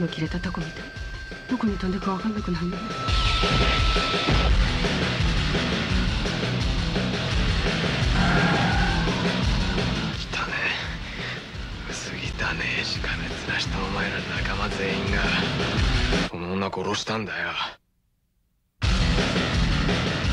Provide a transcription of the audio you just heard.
の切れたタコみたい。どこに飛んでくか分かんなくなるの。 薄汚ねえしかめつらしたお前ら仲間全員がこの女殺したんだよ。